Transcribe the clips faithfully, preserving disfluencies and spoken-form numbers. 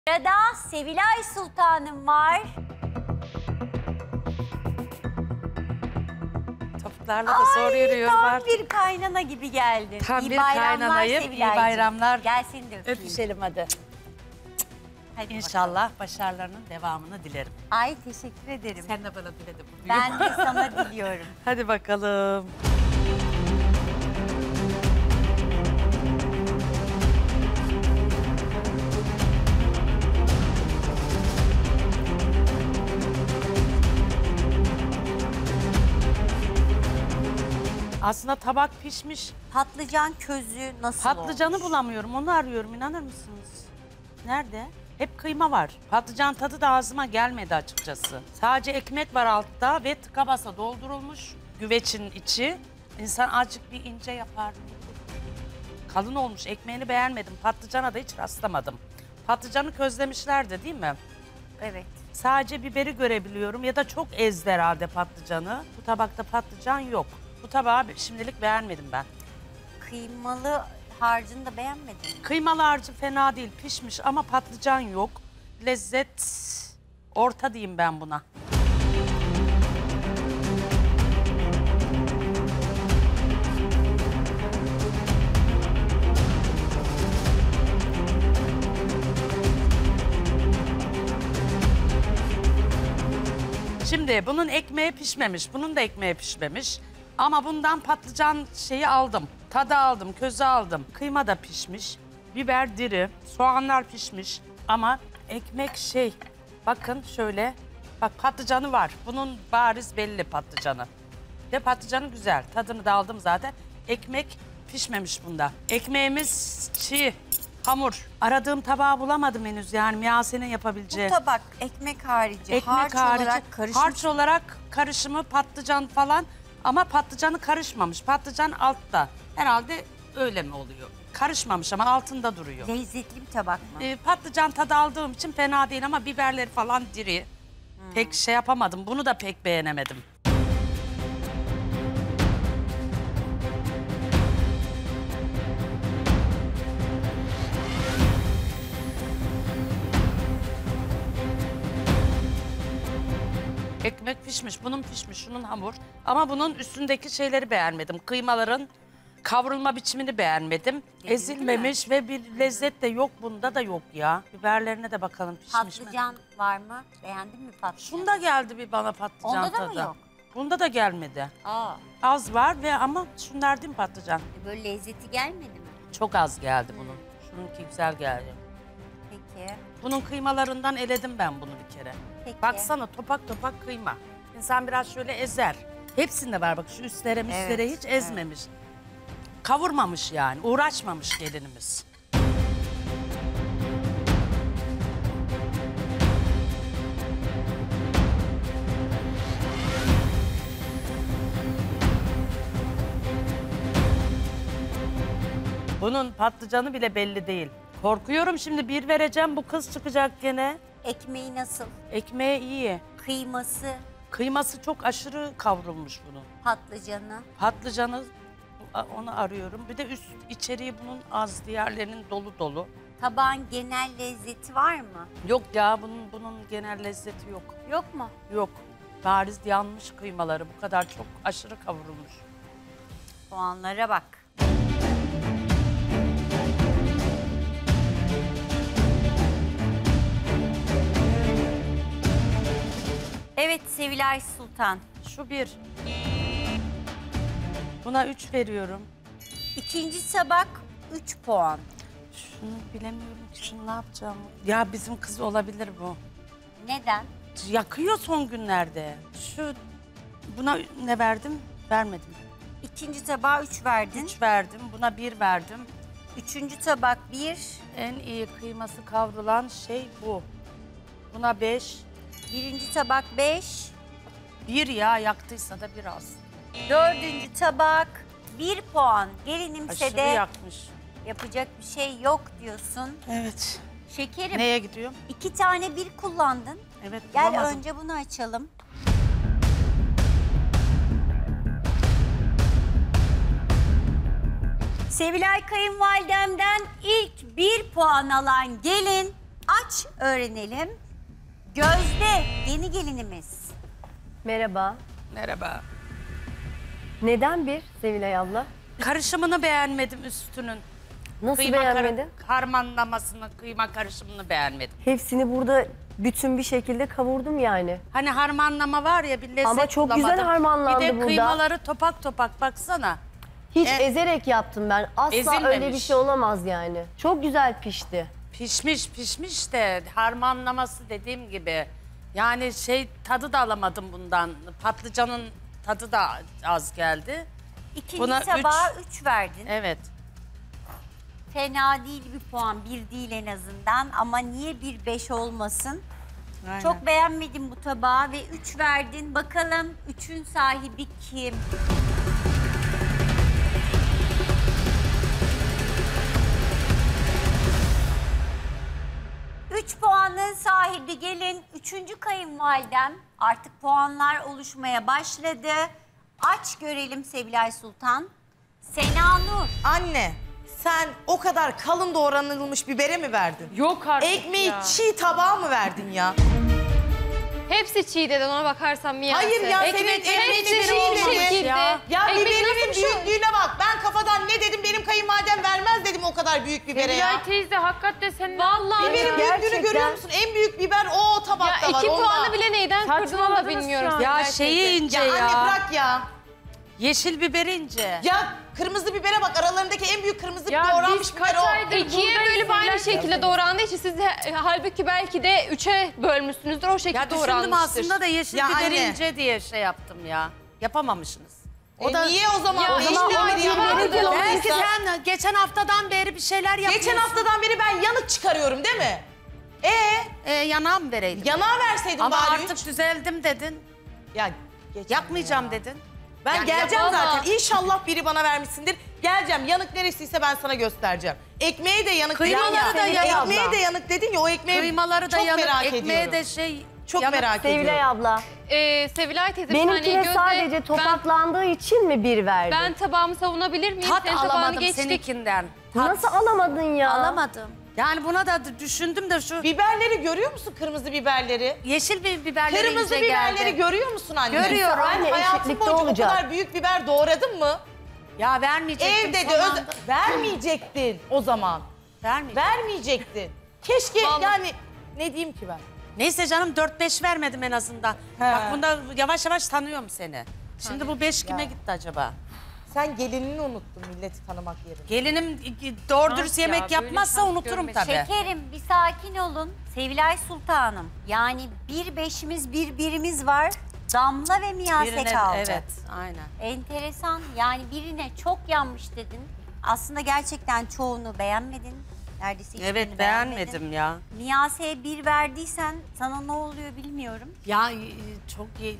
Sırada Sevilay Sultanım var. Topuklarla da zor yürüyorum tam artık. bir kaynana gibi geldin. Tam İyi bir bayramlar kaynanayım, iyi Sevilaycığım. bayramlar. Gel seni de öpeyim. Öpüşelim hadi. Hadi İnşallah başarılarının devamını dilerim. bakalım. Ay teşekkür ederim. Sen de bana diledin. Ben de sana diliyorum. Hadi bakalım. Aslında tabak pişmiş. Patlıcan közü nasıl Patlıcanı olmuş? bulamıyorum. Onu arıyorum. İnanır mısınız? Nerede? Hep kıyma var. Patlıcan tadı da ağzıma gelmedi açıkçası. Sadece ekmek var altta ve tıka basa doldurulmuş. Güveçin içi. İnsan azıcık bir ince yapar. Kalın olmuş. Ekmeğini beğenmedim. Patlıcana da hiç rastlamadım. Patlıcanı közlemişlerdi değil mi? Evet. Sadece biberi görebiliyorum ya da çok ezdi herhalde patlıcanı. Bu tabakta patlıcan yok. Bu tabağı şimdilik beğenmedim ben. Kıymalı harcını da beğenmedin mi? Kıymalı harcı fena değil, pişmiş ama patlıcan yok. Lezzet orta diyeyim ben buna. Şimdi bunun ekmeği pişmemiş, bunun da ekmeği pişmemiş. Ama bundan patlıcan şeyi aldım, tadı aldım, közü aldım. Kıyma da pişmiş, biber diri, soğanlar pişmiş. Ama ekmek şey, bakın şöyle, bak patlıcanı var. Bunun bariz belli patlıcanı. Ve patlıcanı güzel, tadını da aldım zaten. Ekmek pişmemiş bunda. Ekmeğimiz çiğ, hamur. Aradığım tabağı bulamadım henüz yani Miyase'nin yapabileceği. Bu tabak ekmek harici, Ekmek harç harici, olarak karışmış. harç olarak karışımı patlıcan falan ama patlıcanı karışmamış. Patlıcan altta. Herhalde öyle mi oluyor? Karışmamış ama altında duruyor. Lezzetli bir tabak mı? Ee, patlıcan tadı aldığım için fena değil ama biberleri falan diri. Hmm. Pek şey yapamadım. Bunu da pek beğenemedim. Ekmek pişmiş, bunun pişmiş, şunun hamur. Ama bunun üstündeki şeyleri beğenmedim. Kıymaların kavrulma biçimini beğenmedim. Değil Ezilmemiş ve bir lezzet de yok, bunda da yok ya. Biberlerine de bakalım pişmiş mi? Patlıcan var mı? Beğendin mi patlıcan? Şunda geldi bir bana patlıcan Onda da tadı. mı yok? Bunda da gelmedi. Aa, Az var ve ama şunlar değil mi patlıcan? böyle lezzeti gelmedi mi? Çok az geldi bunun. Şununki güzel geldi. Peki. Bunun kıymalarından eledim ben bunu bir kere. Peki. Baksana topak topak kıyma. İnsan biraz şöyle ezer. Hepsinde var bak şu üstlere müstlere Evet, hiç ezmemiş. Kavurmamış yani, uğraşmamış gelinimiz. Bunun patlıcanı bile belli değil. Korkuyorum şimdi bir vereceğim bu kız çıkacak gene. Ekmeği nasıl? Ekmeği iyi. Kıyması, Kıyması çok aşırı kavrulmuş bunun. patlıcanı. Patlıcanı onu arıyorum. Bir de üst içeriği bunun az, diğerlerinin dolu dolu. Tabağın genel lezzeti var mı? Yok ya bunun bunun genel lezzeti yok. Yok mu? Yok. Bariz yanmış kıymaları bu kadar çok aşırı kavrulmuş. Puanlara bak. Evet Sevilay Sultan. Şu bir. Buna üç veriyorum. İkinci tabak üç puan. Şunu bilemiyorum ki şunu ne yapacağım. Ya bizim kız olabilir bu. Neden? Yakıyor son günlerde. Şu buna ne verdim? Vermedim. İkinci tabağa üç verdin. üç verdim. Buna bir verdim. Üçüncü tabak bir. En iyi kıyması kavrulan şey bu. Buna beş. Birinci tabak beş. Bir ya yaktıysa da biraz. Dördüncü tabak bir puan. Gelinimse Aşırı de yakmış. yapacak bir şey yok diyorsun. Evet. Şekerim Neye gidiyorum? iki tane bir kullandın. Evet. Gel bulamadım. önce bunu açalım. Sevilay kayınvalidemden ilk bir puan alan gelin aç öğrenelim. Gözde yeni gelinimiz. Merhaba. Merhaba. Neden bir Sevilay abla? Karışımını beğenmedim üstünün. Nasıl Kıyma beğenmedin? kar- harmanlamasını, kıyma karışımını beğenmedim. Hepsini burada bütün bir şekilde kavurdum yani. Hani harmanlama var ya bir lezzet Ama çok güzel bulamadım. harmanlandı Bir de burada. kıymaları topak topak baksana. Hiç E, ezerek yaptım ben. Asla ezilmemiş. öyle bir şey olamaz yani. Çok güzel pişti. Pişmiş pişmiş de harmanlaması dediğim gibi. Yani şey tadı da alamadım bundan. Patlıcanın tadı da az geldi. İkinci Buna tabağa üç verdin. Evet. Fena değil bir puan, bir değil en azından. Ama niye bir beş olmasın? Aynen. Çok beğenmedim bu tabağı ve üç verdin. Bakalım üçün sahibi kim? Üç puanın sahibi gelin. Üçüncü kayınvalidem. Artık puanlar oluşmaya başladı. Aç görelim Sevilay Sultan. Sena Nur. Anne, sen o kadar kalın doğranılmış bibere mi verdin? Yok artık Ekmeği ya. çiğ tabağa mı verdin ya? Hepsi çiğ dedin ona bakarsan Miyase. Hayır ya, senin Ekmek- ekmeğin Hepsi biberi çiğ bir olmamış. şekilde. Ya, ya Ekmek biberinin nasıl bir şey- büyüklüğüne bak. Ben kafadan ne dedim, benim kayınvalidem vermez dedim o kadar büyük bibere ya. Sevilay teyze hakikaten sen Vallahi Biberin ya. büyüklüğünü Gerçekten. görüyor musun? En büyük biber o, o tabakta Ya var. iki ondan. puanı bile neyden kırdığını da Saçmaladınız bilmiyorum. şu an. Ya Sevilay şeyi teyze. ince Ya, ya. anne bırak ya. Yeşil biber ince. Ya kırmızı bibere bak, aralarındaki en büyük kırmızı Ya doğranmış biz biber kaç o. aydır İkiye buradayız, bölüp aynı Sevilay şekilde teyze. doğrandığı için siz de- halbuki belki de üçe bölmüşsünüzdür o şekilde Ya düşündüm doğranmıştır. aslında da yeşil Ya biber anne. ince diye şey yaptım ya. Yapamamışsınız. O E, niye o zaman? Ya, o o yeşil zaman biberi o yapmadın? biberi Belki sen geçen haftadan beri bir şeyler yapıyorsun. Geçen haftadan beri ben yanık çıkarıyorum değil mi? Ee, E, yanağım vereydim. yanağı verseydin Ama bari artık üç. düzeldim dedin. Ya geçen Yapmayacağım ya. dedin. Ben Yani geleceğim yapamam. zaten. İnşallah biri bana vermişsindir. Geleceğim. Yanık neresiyse ben sana göstereceğim. Ekmeğe de yanık Kıymaları dedin ya. da yanık. Ekmeğe de yanık dedin ya. O ekmeği Kıymaları da çok yanık, merak ekmeğe ediyorum. de şey... Çok yanık. merak Sevilay ediyorum. abla. Ee, Sevilay teyze bir saniye Benimkine Gözde, sadece ben, topaklandığı için mi bir verdin? ben tabağımı savunabilir miyim? Tat Senin tabağını alamadım geçtik. seninkinden. Tat Nasıl alamadın ya? alamadım. Yani buna da d- düşündüm de şu Biberleri görüyor musun? Kırmızı biberleri. yeşil bir biberleri Kırmızı ince biberleri geldi. görüyor musun anne? Görüyorum. Ben Anne, hayatım eşitlikte boyunca olacak. o kadar büyük biber doğradım mı? Ya vermeyecektim Evde de son öz- anda. vermeyecektin o zaman. Vermeyecektim. Vermeyecektin. Keşke Vallahi. yani ne diyeyim ki ben? Neyse canım dört beş vermedim en azından. Bak bunda yavaş yavaş tanıyorum seni. Şimdi bu beş kime gitti acaba? Sen gelinini unuttun milleti tanımak yerine. Gelinim doğru dürüst Şans ya, yemek böyle yapmazsa şans unuturum görmedim. tabii. Şekerim bir sakin olun. Sevilay Sultanım. Yani bir beşimiz bir birimiz var. Damla ve Miyase Birine- kaldı. Evet, aynen. Enteresan. Yani birine çok yanmış dedin. Aslında gerçekten çoğunu beğenmedin. Neredeyse hiçbirini Evet beğenmedin. beğenmedim ya. Miyase'ye bir verdiysen sana ne oluyor bilmiyorum. Ya e, çok iyi.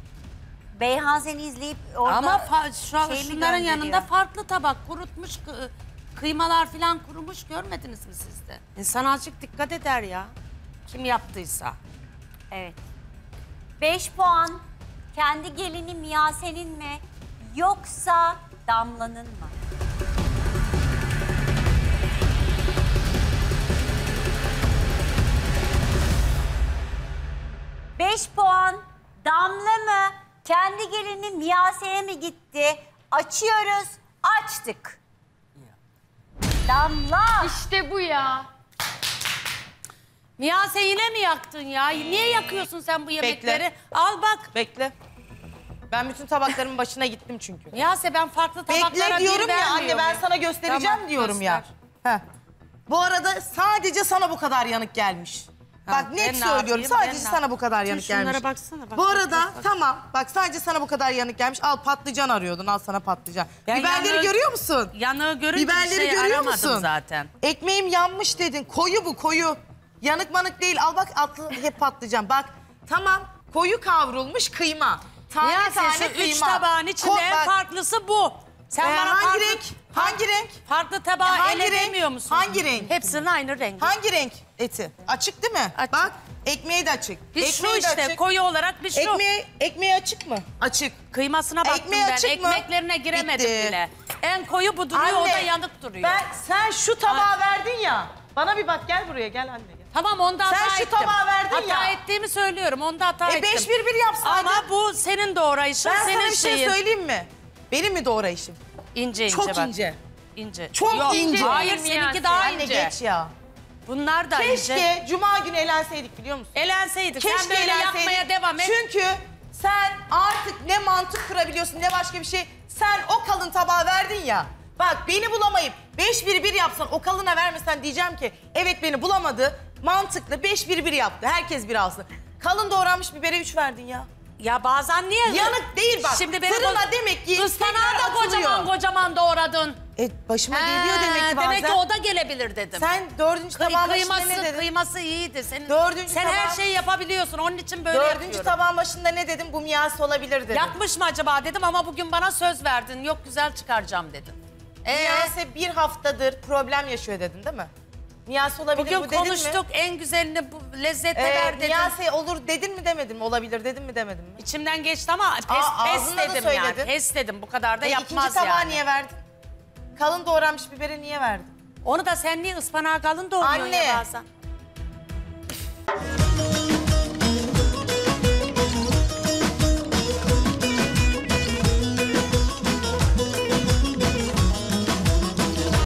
Beyhan seni izleyip orada Ama fa- şu, şey mi şunların gönderiyor? yanında farklı tabak kurutmuş kı- kıymalar falan kurumuş görmediniz mi siz de? İnsan azıcık dikkat eder ya. Kim yaptıysa. Evet. Beş puan kendi gelini Miyase'nin mi yoksa Damla'nın mı? Beş puan Damla mı? Kendi gelini Miyase'ye mi gitti? Açıyoruz. Açtık. Damla. İşte bu ya. Miyase yine mi yaktın ya? Niye yakıyorsun sen bu yemekleri? Al bak. Bekle. Ben bütün tabaklarımın başına gittim çünkü. Miyase ben farklı tabaklara Bekle bir diyorum ya anne, ben vermiyorum. sana göstereceğim Tamam, diyorum ya. göster. Heh. Bu arada sadece sana bu kadar yanık gelmiş. Ha, bak ben net ne söylüyorum, yapayım, sadece ben ne sana bu kadar yapayım? yanık Şunlara gelmiş. baksana, bak, bu bak, arada bak, bak. tamam bak sadece sana bu kadar yanık gelmiş. Al patlıcan arıyordun, al sana patlıcan. Ben Biberleri yanığı- görüyor musun? Yanığı görünce Biberleri bir şey görüyor aramadım musun? zaten. Ekmeğim yanmış dedin. Koyu bu koyu. Yanık manık değil. Al bak atlı hep patlıcan. Bak tamam koyu kavrulmuş kıyma. Tane Miyase tane şu kıyma. üç tabağın içinde Ko- en bak, farklısı bu. Sen e, bana hangi farklı, renk? Hangi renk? farklı tabağı Hangi ele renk? demiyor musun? Hangi renk? Hepsinin aynı rengi. Hangi renk eti? Açık değil mi? Açık. Bak ekmeği de açık. Bir şu Ekmeği de işte açık. koyu olarak bir şu. Ekmeği, ekmeği açık mı? Açık. Kıymasına baktım Ekmeği ben. açık mı? Ekmeklerine giremedim Bitti. bile. En koyu bu duruyor, o da yanık duruyor. Ben, sen şu tabağı verdin ya. Bana bir bak, gel buraya, gel anne. Gel. Tamam onda hata Sen şu ettim. tabağı verdin hata ya. ettiğimi söylüyorum. Onda hata E ettim. beş bir bir yapsaydın. Ama bu senin doğrayışın, Ben senin sana bir şey şeyin. söyleyeyim mi? Benim mi doğrayışım? İnce ince Çok bak. ince. İnce. Çok Yok, ince. Hayır değil mi seninki yani? daha Anne ince. geç ya. Bunlar da Keşke ince. cuma günü eğlenseydik biliyor musun? Elenseydik. Sen Keşke böyle eğlenseydik. yapmaya devam et. Çünkü sen artık ne mantık kurabiliyorsun ne başka bir şey. Sen o kalın tabağı verdin ya. Bak beni bulamayıp beş bir bir yapsan o kalına vermesen diyeceğim ki evet beni bulamadı. Mantıklı beş bir bir yaptı. Herkes bir alsın. Kalın doğranmış bibere üç verdin ya. Ya bazen niye? Yanık değil bak. Şimdi benim Fırına o- demek ki Ispanağı tekrar da atılıyor. kocaman kocaman doğradın. E başıma geliyor demek ki bazen. Demek ki o da gelebilir dedim. Sen dördüncü Kıy- tabağın başında kıyması, ne dedin? kıyması iyiydi. Senin, Dördüncü sen her tabağın- şeyi yapabiliyorsun. Onun için böyle Dördüncü yapıyorum. tabağın başında ne dedim? Bu miyası olabilir dedim. Yakmış mı acaba dedim ama bugün bana söz verdin. Yok güzel çıkaracağım dedin. Ee, Miyase bir haftadır problem yaşıyor dedin değil mi? Miyase olabilir bugün bu dedin konuştuk mi? en güzelini bu lezzete Ee, ver dedin. Miyase olur dedin mi demedin mi? Olabilir dedin mi demedin mi? İçimden geçti ama pes, Aa, pes ağzınla da dedim yani. söyledin. Pes dedim bu kadar da E, yapmaz ikinci tabağı yani. niye verdin? Kalın doğranmış biberi niye verdin? Onu da sen niye ıspanağı kalın doğruyorsun Anne. ya bazen?